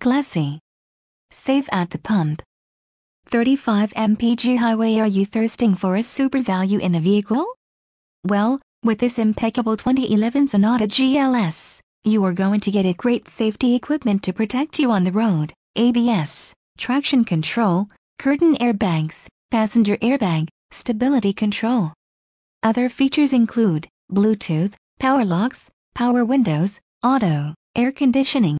classy. Save at the pump. 35 mpg highway. Are you thirsting for a super value in a vehicle? Well, with this impeccable 2011 Sonata GLS, you are going to get a great safety equipment to protect you on the road: ABS, traction control, curtain airbags, passenger airbag, stability control. Other features include Bluetooth, power locks, power windows, auto, air conditioning,